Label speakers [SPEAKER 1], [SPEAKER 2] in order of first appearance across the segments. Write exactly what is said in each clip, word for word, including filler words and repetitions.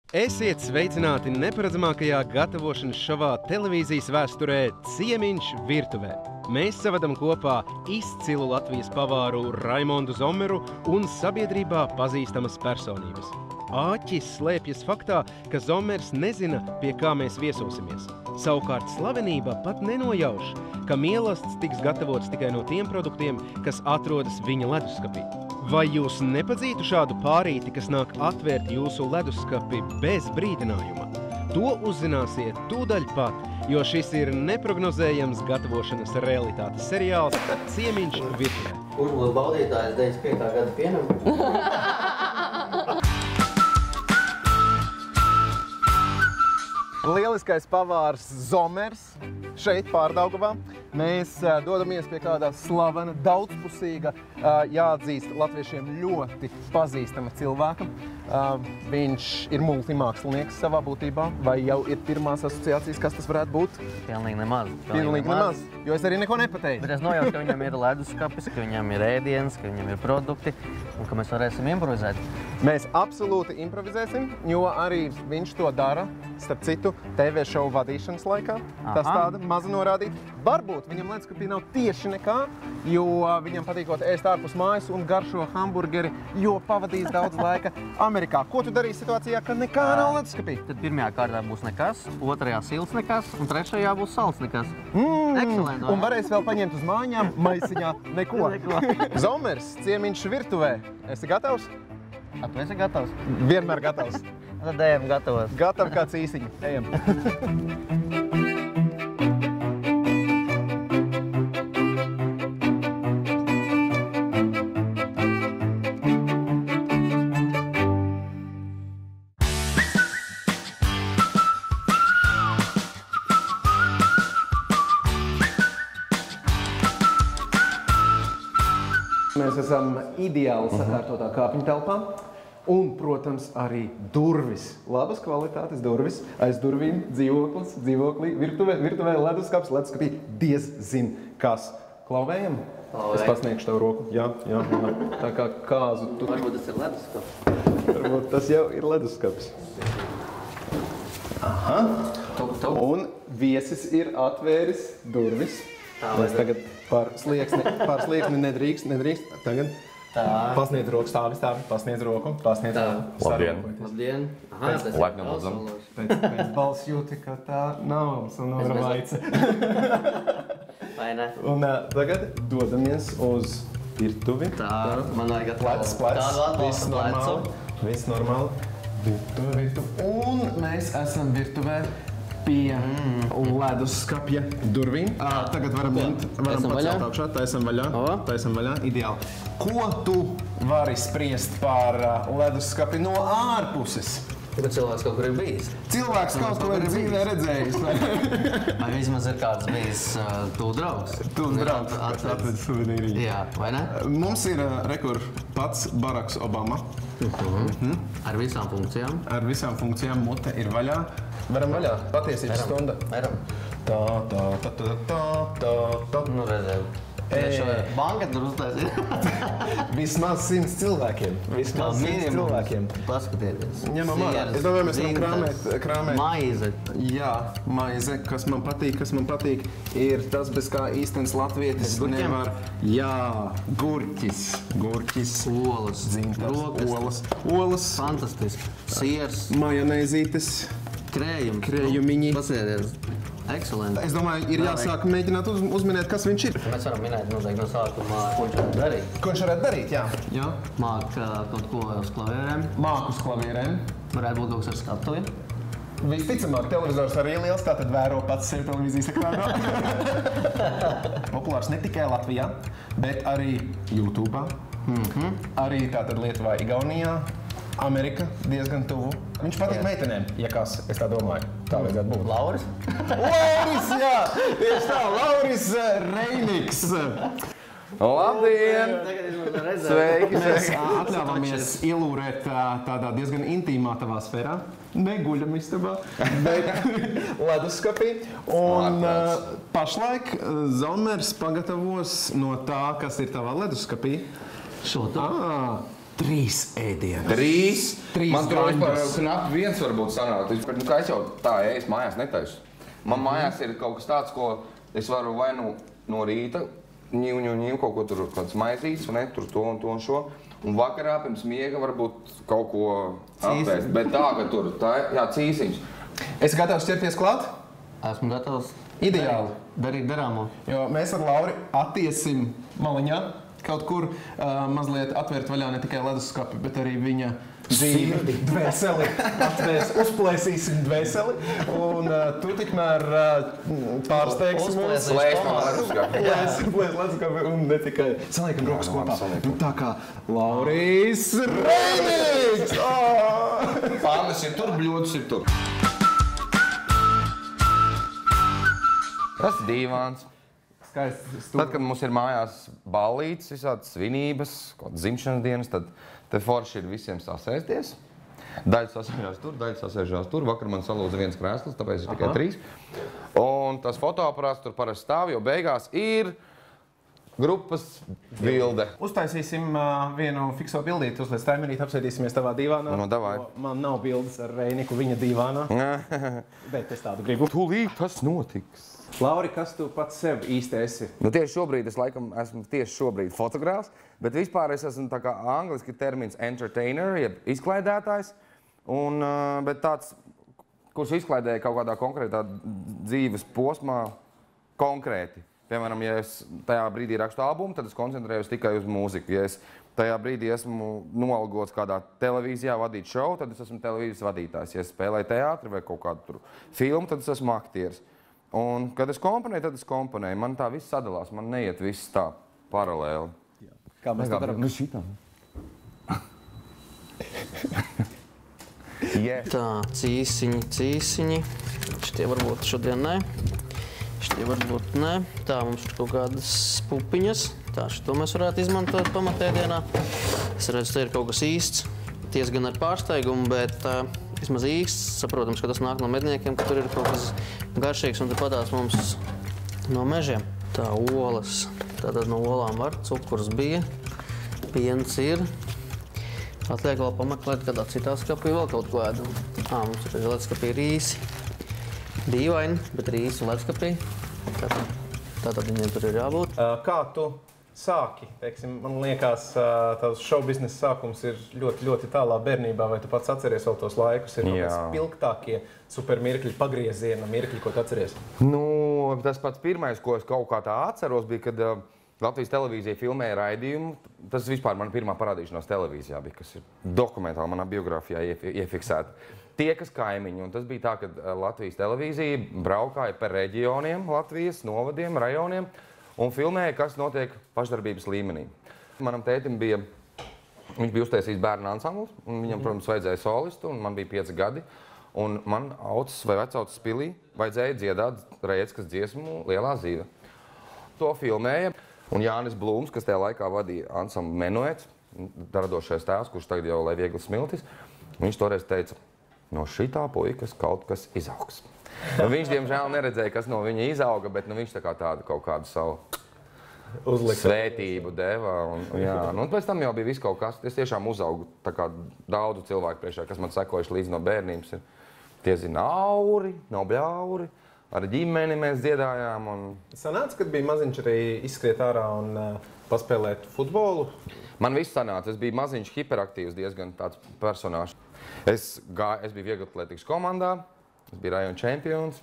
[SPEAKER 1] Esiet sveicināti neparedzamākajā gatavošanas šovā televīzijas vēsturē Ciemiņš virtuvē. Mēs savadam kopā izcilu Latvijas pavāru Raimondu Zomeru un sabiedrībā pazīstamas personības. Āķis slēpjas faktā, ka Zomers nezina, pie kā mēs viesosimies. Savukārt slavenība pat nenojauš, ka mielasts tiks gatavots tikai no tiem produktiem, kas atrodas viņa leduskapī. Vai jūs nepadzītu šādu pārīti, kas nāk atvērt jūsu leduskapi bez brīdinājuma? To uzzināsiet tūdaļ pat, jo šis ir neprognozējams gatavošanas realitātes seriāls Ciemiņš virtuvē.
[SPEAKER 2] Uzbūs baudītājs deviņdesmit piekta gada pienam.
[SPEAKER 3] Lieliskais pavārs Zomers šeit Pārdaugavā. Mēs uh, dodamies pie kādā slavena, daudzpusīga, uh, jāatzīst latviešiem ļoti pazīstama cilvēka. Uh, viņš ir multimākslinieks savā būtībā, vai jau ir pirmās asociācijas, kas tas varētu būt?
[SPEAKER 2] Pilnīgi nemaz.
[SPEAKER 3] Pilnīgi nemaz, jo es arī neko nepateicu.
[SPEAKER 2] Bet es nojaušu, ka viņam ir leduskapis, ka viņam ir ēdienas, ka viņam ir produkti un ka mēs varēsim improvizēt.
[SPEAKER 3] Mēs absolūti improvizēsim, jo arī viņš to dara, starp citu, T V šovu vadīšanas laikā. Aha. Tas tāda maza norādīt. Varbūt viņam leduskapī nav tieši nekā, jo viņam patīkot ēst ārpus mājas un garšo hamburgeri, jo pavadīs daudz laika Amerikā. Ko tu darīsi situācijā, ka nekā nav leduskapī?
[SPEAKER 2] Tad pirmajā kārtā būs nekas, otrajā silts nekas un trešajā būs salds nekas.
[SPEAKER 3] Mm,
[SPEAKER 2] Excellent,
[SPEAKER 3] un varēs vēl paņemt uz mājām maisiņā neko.
[SPEAKER 2] Neko.
[SPEAKER 3] Zomers, Ciemiņš virtuvē. Esi gatavs?
[SPEAKER 2] A, tu esi gatavs?
[SPEAKER 3] Vienmēr gatavs.
[SPEAKER 2] Tad ejam gatavos.
[SPEAKER 3] Gatavi kā cīsiņi. Ejam. Mēs esam ideāli sakārtotā kāpņu telpā. Un, protams, arī durvis. Labas kvalitātes durvis. Aiz durvīm dzīvoklis, dzīvoklī, virtuvē, virtuvē leduskaps, leduskapī diez zin kas. Klauvējam? Es pasniegšu tev roku. Jā, jā, jā. Tā kā kāzu. Tu...
[SPEAKER 2] Varbūt tas ir leduskaps.
[SPEAKER 3] Varbūt tas jau ir leduskaps. Aha.
[SPEAKER 2] Tup, tup.
[SPEAKER 3] Un viesis ir atvēris durvis.
[SPEAKER 2] Tā,
[SPEAKER 3] Mēs tagad par slieksni, par slieksni nedrīkst, nedrīkst. Tagad.
[SPEAKER 2] Tā.
[SPEAKER 3] Pasniedz roku, stāvi, stāvi, pasniedz roku, pasniedz roku.
[SPEAKER 4] Labdien.
[SPEAKER 2] Labdien. Aha, tas ir
[SPEAKER 4] Laipni lūdzam.
[SPEAKER 3] Pēc, pēc balss jūti, ka tā nav sonora vaica.
[SPEAKER 2] Vai ne?
[SPEAKER 3] Un uh, tagad dodamies uz virtuvi.
[SPEAKER 2] Tā, man vajag
[SPEAKER 3] Plecs, plecs,
[SPEAKER 2] Tādu atbalstu
[SPEAKER 3] viss normāli. Viss normāli. Virtuve, virtuve. Un mēs esam virtuvē pie mm. leduskapja durvīm. À, tagad varam ņemt, varam
[SPEAKER 2] Taisam
[SPEAKER 3] pacelt
[SPEAKER 2] vaļā?
[SPEAKER 3] augšā, taisam vaļā,
[SPEAKER 2] O.
[SPEAKER 3] taisam vaļā, ideāli. Ko tu vari spriest par uh, leduskapi no ārpuses?
[SPEAKER 2] Bet cilvēks kaut kur ir bijis.
[SPEAKER 3] Cilvēks kaut ko ir dzīvē redzējis.
[SPEAKER 2] Vai vismaz ir kāds bijis uh, tu draugs?
[SPEAKER 3] Tu draugs, kas atvedis suvenīriņu.
[SPEAKER 2] Jā, vai ne?
[SPEAKER 3] Mums ir uh, rekur pats Baraks Obama.
[SPEAKER 2] Uh-huh. Mhm. Ar visām funkcijām.
[SPEAKER 3] Ar visām funkcijām mute ir vaļā. Varam vaļā. Patiesības stunda.
[SPEAKER 2] Varam.
[SPEAKER 3] Tā, tā, tā, tā, tā, tā, tā.
[SPEAKER 2] Nu, redzēju. Šo banka tur uztaisīt.
[SPEAKER 3] Vismaz simts cilvēkiem. Vismaz simts cilvēkiem.
[SPEAKER 2] Paskatieties.
[SPEAKER 3] Ņemam ārā. Es domāju, mēs varam krāmēt, krāmēt.
[SPEAKER 2] Maize.
[SPEAKER 3] Jā, maize, kas man patīk, kas man patīk, ir tas, bez kā īstenis latvietis nevar. Jā, gurķis. Gurķis.
[SPEAKER 2] Olas.
[SPEAKER 3] Dzintars.
[SPEAKER 2] Brokas.
[SPEAKER 3] Olas. Olas.
[SPEAKER 2] Fantastiski. Siers.
[SPEAKER 3] Majonēzītes.
[SPEAKER 2] Krējumi.
[SPEAKER 3] Krējumiņi.
[SPEAKER 2] Pasēdies. Excellent.
[SPEAKER 3] Es domāju, ir jāsāk mēģināt uz, uzminēt, kas viņš ir.
[SPEAKER 2] Mēs varam minēt noteikti no sākuma, ko viņš varētu darīt.
[SPEAKER 3] Ko viņš varētu darīt, jā. jā.
[SPEAKER 2] Māk uh, kaut ko uz klavierēm.
[SPEAKER 3] Māku uz klavierēm.
[SPEAKER 2] Varētu būt kaut kas ar skatuvi.
[SPEAKER 3] Visticamāk, televizors arī liels, tātad vēro pats sevi televīzijas ekrānā. Populārs ne tikai Latvijā, bet arī YouTube. Mm-hmm. Arī tātad Lietuvā, Igaunijā. Amerika diezgan tuvu. Viņš patīk meitenēm, ja kas, es tā domāju. Tā vajadzētu būt.
[SPEAKER 2] Lauris?
[SPEAKER 3] Lauris, jā! Tieši tā, Lauris Reiniks.
[SPEAKER 4] Labdien! Sveiki,
[SPEAKER 3] Mēs
[SPEAKER 4] sveiki!
[SPEAKER 3] atļāvāmies ielūrēt tādā diezgan intīmā tavā sfērā. Neguļam istabā, bet leduskapī. Un uh, pašlaik Zomers pagatavos no tā, kas ir tavā leduskapī.
[SPEAKER 2] Šo to?
[SPEAKER 3] Ah, Trīs ēdienus.
[SPEAKER 5] Trīs?
[SPEAKER 3] Trīs
[SPEAKER 5] Man tur vispār
[SPEAKER 3] gandas.
[SPEAKER 5] knap viens varbūt sanāk. Nu, kā es jau tā ēst mājās netaisu. Man mājās ir kaut kas tāds, ko es varu vai nu no rīta ņiu, ņiu, ņiu, kaut ko tur, kāds maizītes, vai ne, tur to un to un šo. Un vakarā pirms miega varbūt kaut ko apēst. Bet tā, ka tur, tā, jā, cīsiņš.
[SPEAKER 3] Es gatavs ķerties klāt?
[SPEAKER 2] Esmu gatavs.
[SPEAKER 3] Ideāli.
[SPEAKER 2] Darīt darāmo.
[SPEAKER 3] Jo mēs ar Lauri attiesim maliņā kaut kur uh, mazliet atvērt vaļā ne tikai leduskapi, bet arī viņa dzīvi, dvēseli. Atvērs, uzplēsīsim dvēseli. Un uh, tu tikmēr uh, pārsteigsi mūs.
[SPEAKER 5] Slēs no leduskapi.
[SPEAKER 3] Slēs leduskapi un ne tikai saliekam rokas kopā. Nu, tā kā Laurijs Rēniks! Oh!
[SPEAKER 5] Pānes ir tur, bļodas ir tur. Tas ir dīvāns.
[SPEAKER 3] Skaists.
[SPEAKER 5] Tad, kad mums ir mājās ballītes, visādas svinības, kaut kādas dzimšanas dienas, tad te forši ir visiem sasēsties. Daļa sasēžās tur, daļa sasēžās tur. Vakar man salūza viens krēsls, tāpēc ir tikai trīs. Un tas fotoaparāts tur parasti stāv, jo beigās ir grupas bilde.
[SPEAKER 3] Uztaisīsim uh, vienu fikso bildīti, uzliec taimerīt, apsēdīsimies tavā divānā.
[SPEAKER 5] Nu, davai.
[SPEAKER 3] Man nav bildes ar Reiniku viņa divānā, bet es tādu gribu.
[SPEAKER 5] Tūlīt tas notiks.
[SPEAKER 3] Lauri, kas tu pats sev īsti esi?
[SPEAKER 5] Nu, tieši šobrīd es laikam esmu tieši šobrīd fotogrāfs, bet vispār es esmu tā kā angliski termins entertainer, jeb izklaidētājs, un, uh, bet tāds, kurš izklaidēja kaut kādā konkrētā dzīves posmā konkrēti. Piemēram, ja es tajā brīdī rakstu albumu, tad es koncentrējos tikai uz mūziku. Ja es tajā brīdī esmu noalgots kādā televīzijā vadīt šovu, tad es esmu televīzijas vadītājs. Ja es spēlēju teātri vai kaut kādu tur filmu, tad es esmu aktieris. Un, kad es komponēju, tad es komponēju. Man tā viss sadalās, man neiet viss tā paralēli.
[SPEAKER 3] Kā mēs tā darām?
[SPEAKER 5] Nu šitā. Yeah.
[SPEAKER 2] Tā, cīsiņi, cīsiņi. Šitie varbūt šodien nē. Šitie varbūt nē. Tā, mums ir kaut kādas pupiņas. Tā, šito mēs varētu izmantot pamatēdienā. Es redzu, te ir kaut kas īsts. Ties gan ar pārsteigumu, bet uh, vismaz īsts. Saprotams, ka tas nāk no medniekiem, ka tur ir kaut kas garšīgs un tepadās mums no mežiem. Tā, olas. Tātad no olām var. Cukurs bija. Piens ir. Atliek vēl pameklēt kādā citā skapī vēl kaut ko ēdam. Ā, mums ir ledskapī rīsi. Dīvaini, bet rīsi un ledskapī. Tātad, tātad viņiem tur ir jābūt.
[SPEAKER 3] Uh, kā tu sāki? Teiksim, man liekas, uh, tavs show biznesa sākums ir ļoti, ļoti tālā bērnībā, vai tu pats atceries vēl tos laikus? Ir kaut kāds spilgtākie super mirkļi, pagrieziena mirkļi, ko tu atceries?
[SPEAKER 5] Nu, tas pats pirmais, ko es kaut kā tā atceros, bija, kad uh, Latvijas televīzija filmēja raidījumu. Tas vispār mana pirmā parādīšanās televīzijā bija, kas ir dokumentāli manā biogrāfijā iefiksēta. Tie, kas kaimiņi, un tas bija tā, ka Latvijas televīzija braukāja par reģioniem, Latvijas novadiem, rajoniem, un filmēja, kas notiek pašdarbības līmenī. Manam tētim bija, viņš bija uztaisījis bērnu ansamblis, un viņam, protams, vajadzēja solistu, un man bija pieci gadi, un man aucis vai vecaucis pilī vajadzēja dziedāt Rēckas dziesmu Lielā zīve. To filmēja. Un Jānis Blūms, kas tajā laikā vadīja ansambli Menuets, radošais tēvs, kurš tagad jau lai viegli smiltis, viņš toreiz teica, no šitā puikas kaut kas izaugs. Nu, viņš, diemžēl, neredzēja, kas no viņa izauga, bet nu, viņš tā kā tādu kaut kādu savu Uzlikt. svētību deva. Un, jā, nu, un pēc tam jau bija viss kaut kas. Es tiešām uzaugu tā kā daudzu cilvēku priekšā, kas man sekojuši līdz no bērnības. Tie zina auri, nav bļauri. Ar ģimeni mēs dziedājām. Un...
[SPEAKER 3] Sanāca, kad bija maziņš arī izskriet ārā un uh, paspēlēt futbolu?
[SPEAKER 5] Man viss sanāca. Es biju maziņš, hiperaktīvs, diezgan tāds personāžs. Es, gāju, es biju vieglatlētikas komandā, es biju rajona čempions,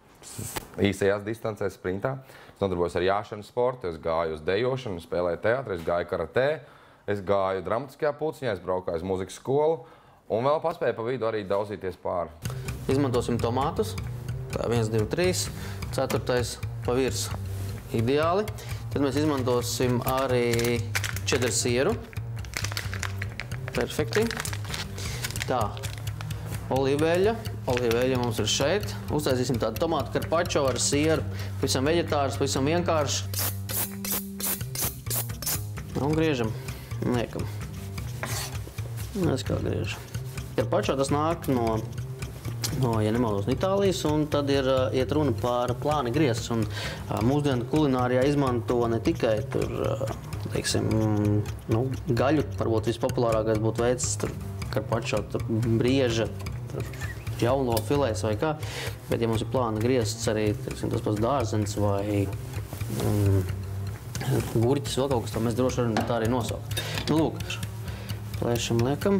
[SPEAKER 5] īsajās distancēs, sprintā. Es nodarbojos ar jāšanas sportu, es gāju uz dejošanu, spēlēju teātri, es gāju karatē, es gāju dramatiskajā pulciņā, es braukāju uz muzikas skolu un vēl paspēju pa vidu arī daudzīties pāri.
[SPEAKER 2] Izmantosim tomātus. Tā, viens, divi, trīs, ceturtais pa virsu. Ideāli. Tad mēs izmantosim arī čedar sieru. Perfekti. Tā, olīveļa. Olīveļa mums ir šeit. Uztaisīsim tādu tomātu karpačo ar sieru. Pavisam veģetārs, pavisam vienkārši. Un griežam. Liekam. Es kā griežu. Karpačo tas nāk no... No, ja nemaldos, no Itālijas, un tad ir uh, iet runa par plāni griezts. Un uh, mūsdienu kulinārijā izmanto ne tikai tur uh, teiksim, nu, gaļu, varbūt vispopulārākais būtu veids, tur karpačo, tur brieža, tur jauno filēs vai kā. Bet, ja mums ir plāna griezts arī, teiksim, tas pats dārzens vai um, gurķis, vēl kaut kas, tā mēs droši varam tā arī nosaukt. Nu, lūk, plēšam liekam.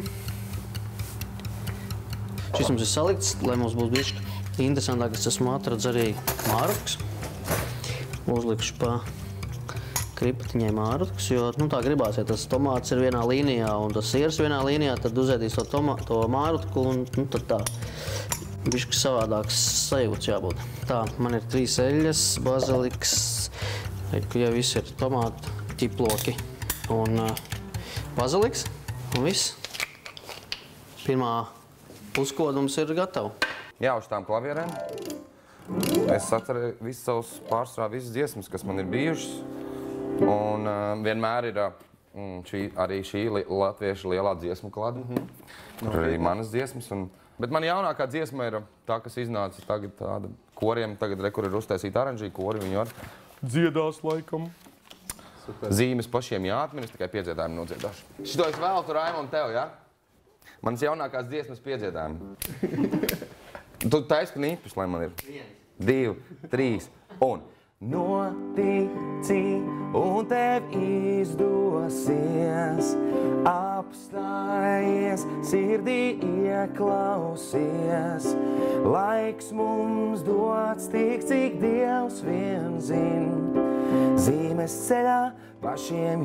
[SPEAKER 2] Šis mums ir salikts, lai mums būs bišķi interesantāk, es esmu atradz arī mārutkus. Uzlikšu pa kripatiņai mārutkus, jo nu, tā gribās, ja tas tomāts ir vienā līnijā un tas siers vienā līnijā, tad uzēdīs to, tomā, to mārutku un nu, tad tā bišķi savādāks sajūts jābūt. Tā, man ir trīs eļļas, baziliks, ja viss ir tomāti, ķiploki un uh, baziliks un viss. Pirmā puskodums ir gatava.
[SPEAKER 5] Jā, uz tām klavierēm. Es atceru visu savus pārsvarā, visas dziesmas, kas man ir bijušas. Un uh, vienmēr ir uh, šī, arī šī li latviešu lielā dziesmu klada. Mm-hmm. Tur arī manas dziesmas. Un, bet man jaunākā dziesma ir tā, kas iznāca tagad tāda koriem. Tagad, re, kur ir uztaisīta aranžī kori, viņi var dziedās laikam. Super. Zīmes pašiem jāatmin, es tikai piedziedājumu nodziedāšu. Šito es vēltu, Raimond, tev, jā? Ja? Manas jaunākās dziesmas piedziedājumu. Tu taisi knīpus, lai man ir. Viens. Divi, trīs un... Notici un tev izdosies, apstājies, sirdī ieklausies. Laiks mums dots tik, cik Dievs vien zin, zīmes ceļā pašiem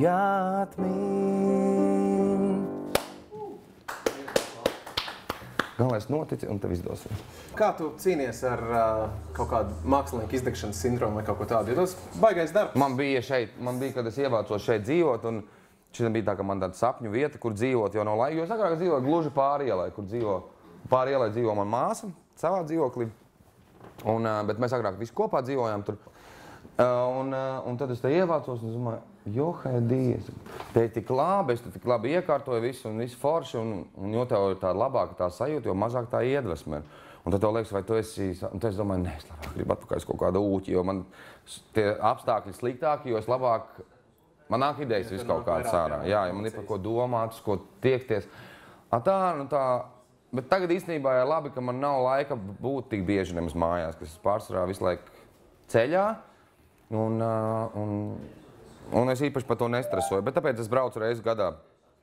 [SPEAKER 5] jāatmin. Galvenais notici un tev izdosies.
[SPEAKER 3] Kā tu cīnies ar uh, kaut kādu mākslinieku izdegšanas sindromu vai kaut ko tādu? Jo tas baigais darbs.
[SPEAKER 5] Man bija šeit, man bija, kad es ievācos šeit dzīvot, un šeit bija tā, ka man tāda sapņu vieta, kur dzīvot jau no laika. Jo es agrāk dzīvoju gluži pāri ielai, kur dzīvo, pāri ielai dzīvo man māsa, savā dzīvoklī. Un, uh, bet mēs agrāk visi kopā dzīvojām tur. Uh, un, uh, un tad es te ievācos un domāju, johaidījies, te ir tik labi, es te tik labi iekārtoju visu un visu forši, un, un jo tev ir tāda labāka tā sajūta, jo mazāk tā iedvesme. Un tad tev liekas, vai tu esi, un tad es domāju, nē, es labāk gribu atpakaļ kaut kādu ūķi, jo man tie apstākļi sliktāki, jo es labāk, man nāk idejas visu kaut kādas ārā. Jā, ja man ir par ko domāt, uz ko tiekties. A tā, nu tā, bet tagad īstenībā ir labi, ka man nav laika būt tik bieži nemaz mājās, kas es pārsvarā visu laiku ceļā, un, un, un es īpaši par to nestresoju, bet tāpēc es braucu reizi gadā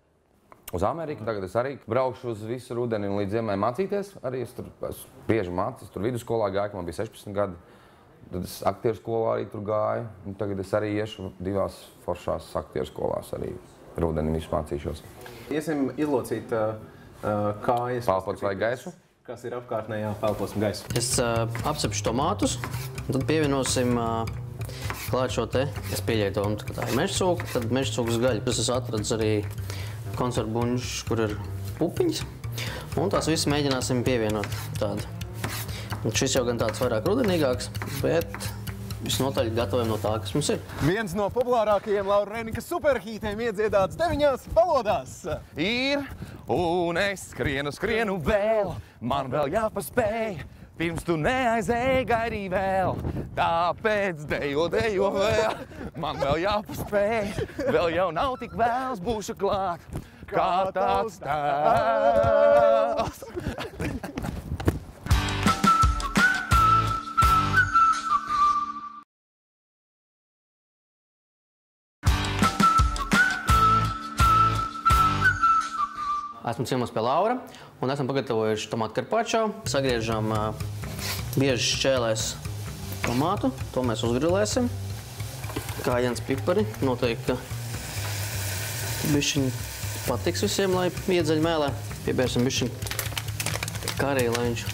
[SPEAKER 5] uz Ameriku, tagad es arī braukšu uz visu rudeni un līdz ziemai mācīties. Arī es tur esmu bieži mācījis, tur vidusskolā gāju, man bija sešpadsmit gadi. Tad es aktieru skolā arī tur gāju. Un tagad es arī iešu divās foršās aktieru skolās arī rudeni visu mācīšos.
[SPEAKER 3] Iesim izlocīt uh, kājas.
[SPEAKER 5] Pelpots vai gaisu?
[SPEAKER 3] Kas ir apkārtnējā pelposim gaisu.
[SPEAKER 2] Es uh, apcepšu tomātus, tad pievienosim uh, klāt šo te. Es pieļēju to, ka tā ir mežcūka, tad mežcūkas gaļa. Es esmu atradis arī konservbuņš, kur ir pupiņas, un tās visas mēģināsim pievienot tādu. Un šis jau gan tāds vairāk rudenīgāks, bet visnotaļ gatavojam no tā, kas mums ir.
[SPEAKER 3] Viens no populārākajiem Laura Reinika superhītiem iedziedāts deviņās valodās.
[SPEAKER 5] Ir, un es skrienu, skrienu vēl, man vēl jāpaspēj, pirms tu neaizēji gaidī vēl. Tāpēc dejo, dejo vēl, man vēl jāpaspēj, vēl jau nav tik vēls, būšu klāt, kā tāds tēls.
[SPEAKER 2] Esmu ciemos pie Laura un esam pagatavojuši tomātu karpačo. Sagriežam uh, bieži šķēlēs tomātu, to mēs uzgrilēsim. Kājens pipari, noteikti, ka bišķiņ patiks visiem, lai iedzeļ mēlē. Piebērsim bišķiņ karī, lai viņš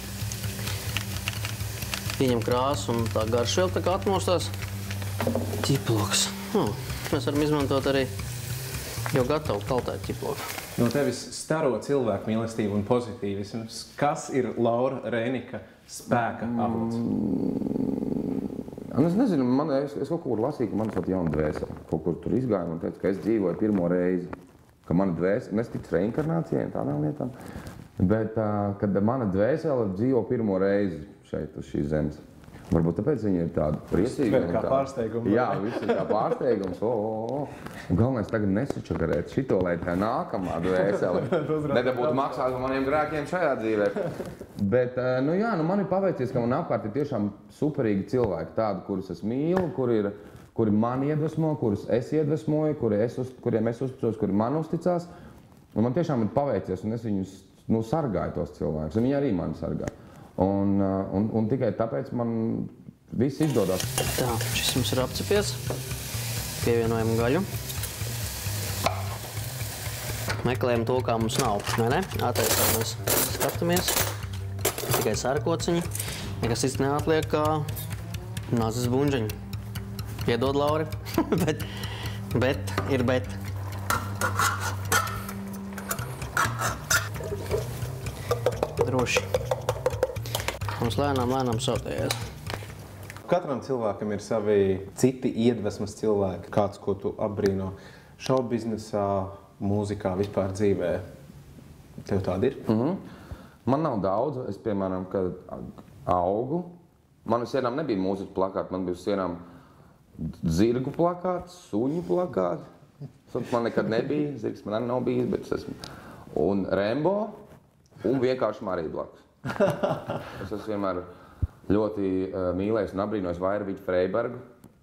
[SPEAKER 2] pieņem krāsu un tā garša vēl tā kā atmostās. Ķiploks. Nu, mēs varam izmantot arī jau gatavu kaltētu ķiploku.
[SPEAKER 3] No tevis staro cilvēku mīlestību un pozitīvisms. Kas ir Laura Reinika spēka avots?
[SPEAKER 5] Mm, es nezinu, man, es, es kaut kur lasīju, ka man ir jauna dvēsele. Kaut kur tur izgāju un teicu, ka es dzīvoju pirmo reizi. Ka mana dvēsele, es ticu reinkarnācijai un tādām lietām, bet uh, kad mana dvēsele dzīvo pirmo reizi šeit uz šīs zemes. Varbūt tāpēc viņi ir tādi priecīgi.
[SPEAKER 3] Tver kā pārsteigums.
[SPEAKER 5] Jā, viss ir kā pārsteigums. O, o, o. Un galvenais tagad nesačakarēt šito, lai tā nākamā dvēsele nedabūtu maksāt par maniem grēkiem šajā dzīvē. Bet, nu jā, nu man ir paveicies, ka man apkārt ir tiešām superīgi cilvēki, tādi, kurus es mīlu, kuri, ir, kuri man iedvesmo, kurus es iedvesmoju, kuri es uz, kuriem es uzticos, kuri man uzticās. Un man tiešām ir paveicies, un es viņus nu, sargāju tos cilvēkus, un viņi arī mani sargāja. Un, un, un tikai tāpēc man viss izdodas.
[SPEAKER 2] Tā, šis mums ir apcepies. Pievienojam gaļu. Meklējam to, kā mums nav. Nē, nē, attaisā mēs skatāmies. Tikai sērkociņi. Nekas cits neatliek kā nazas buņģeņi. Piedod, Lauri, bet, bet ir bet. Droši. Mums lēnām, lēnām sautējies.
[SPEAKER 3] Katram cilvēkam ir savi citi iedvesmas cilvēki. Kāds, ko tu apbrīno šovbiznesā, mūzikā, vispār dzīvē. Tev tāda ir?
[SPEAKER 5] Mm-hmm. Man nav daudz. Es, piemēram, kad augu, man uz sienām nebija mūzikas plakāti, man bija uz sienām zirgu plakāts, suņu plakāti. Man nekad nebija, zirgs man arī nav bijis, bet es esmu. Un Rembo un vienkārši Marija blakus. Es esmu vienmēr ļoti uh, mīlējis un apbrīnojis Vairviķu Freibergu.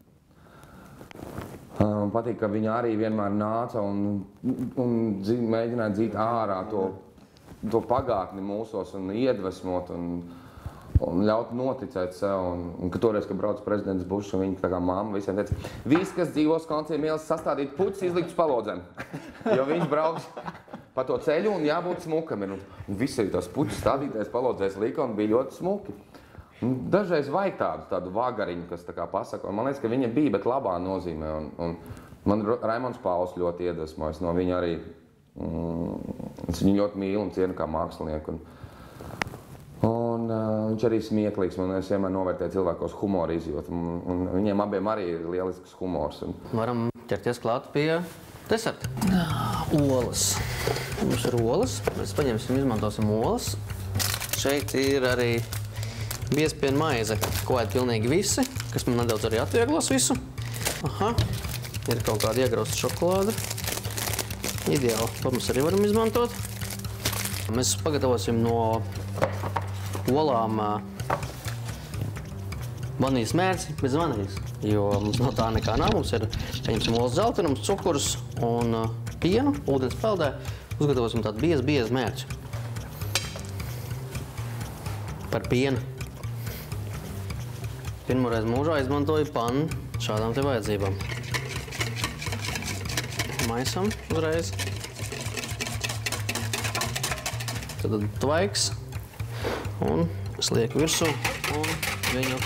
[SPEAKER 5] Uh, man patīk, ka viņa arī vienmēr nāca un, un dzī, mēģināja dzīt ārā to, to pagātni mūsos un iedvesmot un, un ļaut noticēt sev. Un, un ka toreiz, kad brauc prezidents Bušs un viņa tā kā mamma visiem teica, viss, kas dzīvos konciem ielas sastādīt puķis, izlikt uz palodzēm. Jo viņš brauks pa to ceļu un jābūt smukam. Un, un visi tās puķis stādītais palodzēs lika un bija ļoti smuki. Un dažreiz vajag tādu, tādu vagariņu, kas tā kā pasaka. Un man liekas, ka viņa bija, bet labā nozīmē. Un, un man Raimonds Pauls ļoti iedvesmojas no viņa arī. Mm, es viņu ļoti mīlu un cienu kā mākslinieku. Un, un uh, viņš arī smieklīgs. Man es vienmēr novērtēju cilvēkos humoru izjūtu. Un, un viņiem abiem arī ir lielisks humors. Un...
[SPEAKER 2] Varam ķerties klāt pie deserta. Olas. Mums ir olas. Mēs paņemsim, izmantosim olas. Šeit ir arī biezpiena maize, ko ēd pilnīgi visi, kas man nedaudz arī atvieglos visu. Aha. Ir kaut kāda iegrausta šokolāde. Ideāli. To mēs arī varam izmantot. Mēs pagatavosim no olām vanīļas mērci bez vanīļas, jo mums no tā nekā nav. Mums ir, paņemsim olas dzeltenums, cukurs un pienu, ūdens peldē. Uzgatavosim tādu biezu, biezu mērci. Par pienu. Pirmoreiz mūžā izmantoju pannu šādām te vajadzībām. Maisam uzreiz. Tad tvaiks un es lieku virsū un viņu.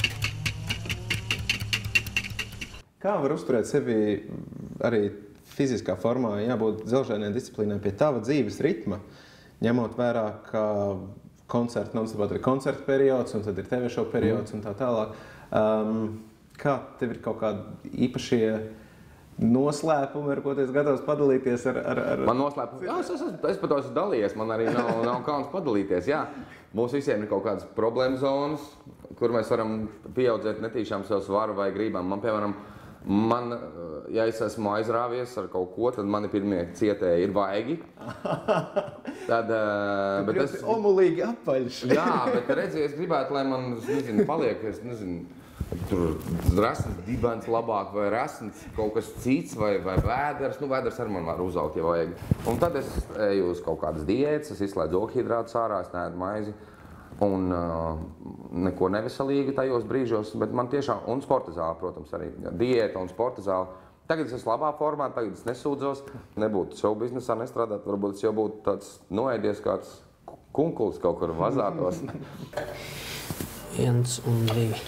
[SPEAKER 3] Kā var uzturēt sevi arī fiziskā formā, jābūt dzelžainai disciplīnai pie tava dzīves ritma, ņemot vērā, ka koncerti, non-stop ir koncerta periods, un tad ir T V show periods un tā tālāk. Um, kā tev ir kaut kādi īpašie noslēpumi, ar ko tu esi gatavs padalīties ar... ar, ar...
[SPEAKER 5] Man noslēpumi? Jā, es, es, es pat esmu dalījies, man arī nav, nav kauns padalīties, jā. Mums visiem ir kaut kādas problēma zonas, kur mēs varam pieaudzēt netīšām sev svaru vai grībām. Man, piemēram, man, ja es esmu aizrāvies ar kaut ko, tad mani pirmie cietēji ir vaigi. Tad,
[SPEAKER 3] tu
[SPEAKER 5] bet es...
[SPEAKER 3] omulīgi apaļš.
[SPEAKER 5] Jā, bet redzi, es gribētu, lai man, nezinu, paliek, es nezinu, tur resns dibens labāk vai resns kaut kas cits vai, vai vēders. Nu, vēders arī man var uzaugt, ja vajag. Un tad es eju uz kaut kādas diētas, es izslēdzu ogļhidrātus ārā, es neēdu maizi. Un uh, neko neveselīgi tajos brīžos, bet man tiešām, un sporta zāle, protams, arī diēta un sporta zāle. Tagad es esmu labā formā, tagad es nesūdzos, nebūtu show biznesā nestrādāt, varbūt es jau būtu tāds noēdies kāds kunkulis kaut kur vazātos.
[SPEAKER 2] Viens un divi.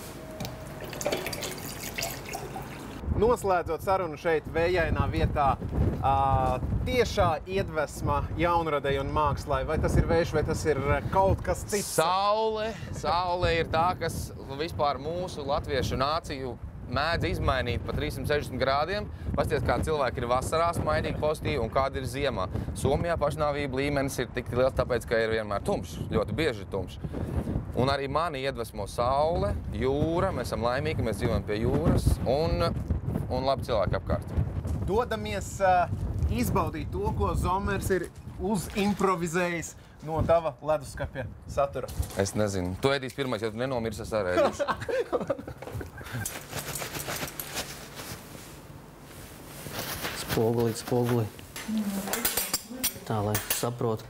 [SPEAKER 3] Noslēdzot sarunu šeit vējainā vietā, uh, tiešā iedvesma jaunradei un mākslai, vai tas ir vējš, vai tas ir kaut kas cits?
[SPEAKER 5] Saule, saule ir tā, kas vispār mūsu latviešu nāciju mēdz izmainīt pa trīssimt sešdesmit grādiem. Pasties, kā cilvēki ir vasarā smaidīgi pozitīvi un kāda ir ziemā. Somijā pašnāvība līmenis ir tik liels, tāpēc, ka ir vienmēr tumšs, ļoti bieži tumšs. Un arī mani iedvesmo saule, jūra, mēs esam laimīgi, ka mēs dzīvojam pie jūras un, un labi cilvēki apkārt.
[SPEAKER 3] Dodamies uh, izbaudīt to, ko Zomers ir uzimprovizējis no tava leduskapja satura.
[SPEAKER 5] Es nezinu. Tu ēdīs pirmais, ja tu nenomirs, es arī ēdīšu.
[SPEAKER 2] Spogulīt, spogulīt. Tā, lai saprotu.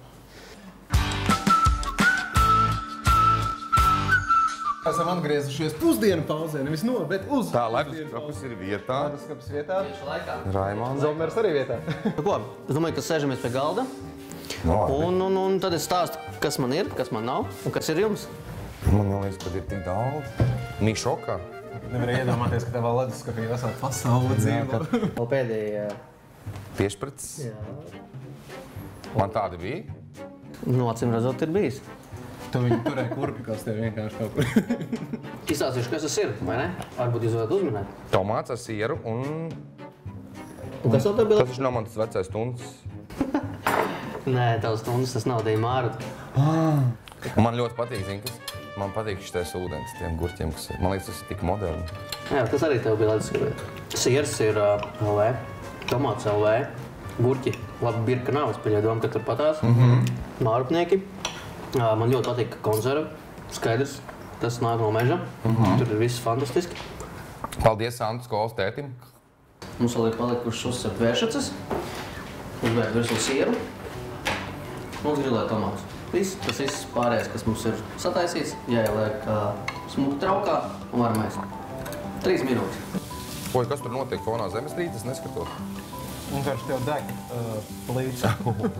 [SPEAKER 3] Esam atgriezušies pusdienu pauzē, nevis no, bet uz
[SPEAKER 5] Tā, leduskapis ir vietā.
[SPEAKER 3] leduskapis vietā.
[SPEAKER 5] Raimonds.
[SPEAKER 3] Zomers arī vietā.
[SPEAKER 2] Nu ko, es domāju, ka sēžamies pie galda.
[SPEAKER 5] No,
[SPEAKER 2] Un, un, un tad es stāstu, kas man ir, kas man nav un kas ir jums.
[SPEAKER 5] man liekas, ka ir tik daudz. Mī šokā.
[SPEAKER 3] Nevar iedomāties, ka tavā leduskapī vesela pasaule dzīvo.
[SPEAKER 2] Vēl pēdējie...
[SPEAKER 5] Piešprits.
[SPEAKER 2] Jā.
[SPEAKER 5] Man tāda bija.
[SPEAKER 2] Nu, acīm redzot, ir bijis.
[SPEAKER 3] Tu viņu turēji kurpi, kas tev vienkārši kaut kur.
[SPEAKER 2] Izstāstīšu, kas tas ir, vai ne? Varbūt jūs varat uzminēt.
[SPEAKER 5] Tomāts ar sieru un...
[SPEAKER 2] Un kas vēl tev bija?
[SPEAKER 5] Tas nav mans vecais stundas.
[SPEAKER 2] Nē, tavs stundas tas nav, tie māra.
[SPEAKER 5] Man ļoti patīk, zini, kas? Man patīk šitais ūdens tiem gurķiem, kas ir. Man liekas, tas ir tik moderni.
[SPEAKER 2] Jā, tas arī tev bija leduskapī. Siers ir uh, L V, tomāts L V, gurķi, labi birka nav, es pieļauju domu, ka tur patās. Mm-hmm. Mārupnieki. Uh, man ļoti patīk konserva, skaidrs, tas nāk no meža. Mm-hmm. Tur ir viss fantastiski.
[SPEAKER 5] Paldies Santu skolas tētim.
[SPEAKER 2] Mums vēl ir palikušas uzcept vēršaces, uzbērt virsū sieru un grilēt tomātus. Viss, tas viss pārējais, kas mums ir sataisīts, jāieliek uh, smuki traukā un varam ēst. Trīs minūtes.
[SPEAKER 5] Oi, kas tur notiek fonā zemestrīces, es neskatos.
[SPEAKER 3] Vienkārši tev deg uh, plīča.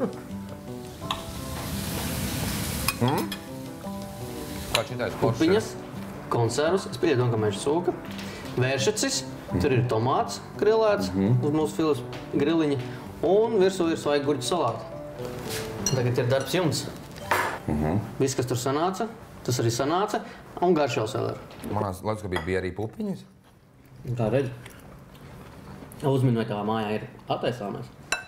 [SPEAKER 5] Mm? Kā šitais poršs?
[SPEAKER 2] Pupiņas, konservas, es pieļauju, ka meža sūka, vēršacis, tur ir tomāts grilēts uz mūsu filas griliņa un virsū ir svaigi gurķu salāti. Tagad ir darbs jums. Viss, kas tur sanāca, tas arī sanāca un garšaus vēl ir.
[SPEAKER 5] Manās leduskapī bija arī pupiņas.
[SPEAKER 2] Kā redzi? Uzmini, vai tavā mājā ir attaisāmais?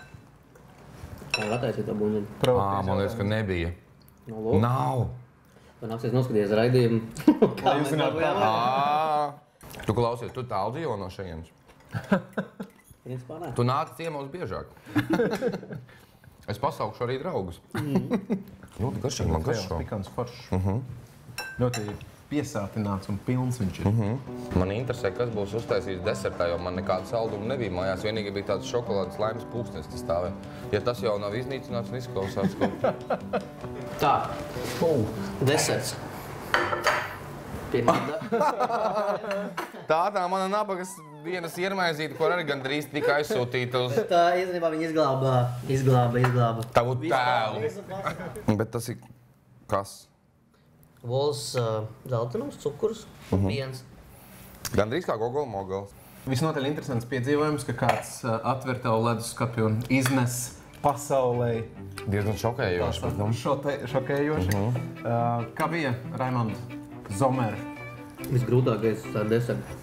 [SPEAKER 2] Kā ir attaisīt to buļļiņu?
[SPEAKER 5] Ā, man liekas, ka nebija.
[SPEAKER 2] No lūk.
[SPEAKER 5] Nav.
[SPEAKER 2] Tu nāksies noskaties raidījumu. Kā
[SPEAKER 3] jūs
[SPEAKER 2] mēs
[SPEAKER 3] zināt,
[SPEAKER 2] dabūjām
[SPEAKER 3] kā?
[SPEAKER 2] ārā.
[SPEAKER 5] Tu klausies, tu tālu dzīvo no šejienes.
[SPEAKER 2] Principā nē.
[SPEAKER 5] Tu nāc ciemos biežāk. Es pasaukšu arī draugus. Ļoti garšīgi, man garšo.
[SPEAKER 3] Pikants foršs. Ļoti piesātināts un pilns viņš ir.
[SPEAKER 5] Man interesē, kas būs uztaisījis desertā, jo man nekāda salduma nebija mājās. Vienīgi bija tāds šokolādes laimes pulkstenis, tas stāvē. Ja tas jau nav iznīcināts un izklausās, ko...
[SPEAKER 2] Tā. Deserts. Pirmā da...
[SPEAKER 5] Tā tā mana nabagas dienas iermaizīte, kur arī gandrīz tika aizsūtīta uz
[SPEAKER 2] Tā īstenībā viņi izglāba, izglāba, izglāba.
[SPEAKER 5] tavu tēlu. Bet tas ir kas?
[SPEAKER 2] Vols, uh, zeltinums, cukurs un piens.
[SPEAKER 5] Gandrīz kā gogola mogals.
[SPEAKER 3] Visnotaļ interesants piedzīvojums, ka kāds uh, atver tavu leduskapi un iznes pasaulē.
[SPEAKER 5] Diezgan šokējoši, bet nu.
[SPEAKER 3] Šote, šokējoši. Uh, kā bija, Raimond Zomer?
[SPEAKER 2] Visgrūtākais tā deserta.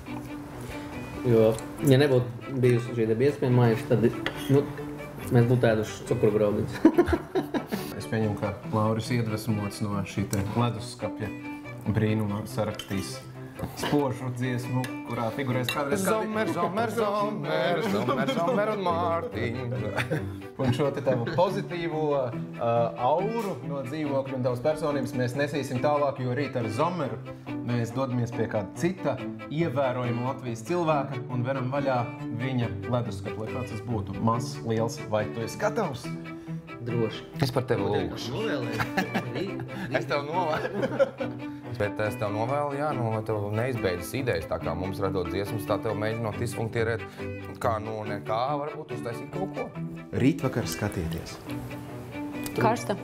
[SPEAKER 2] Jo, ja nebūtu bijusi šī deba iespējamais, tad, nu, mēs būtu ēduši cukurgraudiņus.
[SPEAKER 3] Es pieņemu, ka Lauris iedvesmots no šī te leduskapja brīnumā sarakstīs spožu dziesmu, kurā figurēs kādreiz kādi...
[SPEAKER 5] Zomer, Zomer, Zomer, Zomer, Zomer un Mārtiņš.
[SPEAKER 3] Un šo te tavu pozitīvo uh, auru no dzīvokļa un tavas personības mēs nesīsim tālāk, jo rīt ar Zomeru mēs dodamies pie kāda cita ievērojama Latvijas cilvēka un veram vaļā viņa leduskapu, lai kāds tas būtu mazs, liels, vai tu esi gatavs?
[SPEAKER 2] Droši.
[SPEAKER 5] Es par tevi lūkšu.
[SPEAKER 2] Novēlēju.
[SPEAKER 5] Es tev novēlu. Bet es tev novēlu, jā, nu, lai tev neizbeidzas idejas, tā kā mums radot dziesmas, tā tev mēģinot izfunktierēt, kā no nekā varbūt uztaisīt kaut ko.
[SPEAKER 3] Rītvakar skatieties.
[SPEAKER 6] Karsta.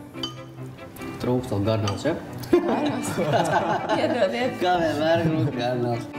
[SPEAKER 2] Trūkst vēl garnāls, ja?
[SPEAKER 6] Garnās. Iedodiet.
[SPEAKER 2] Kā vienmēr grūti garnāls.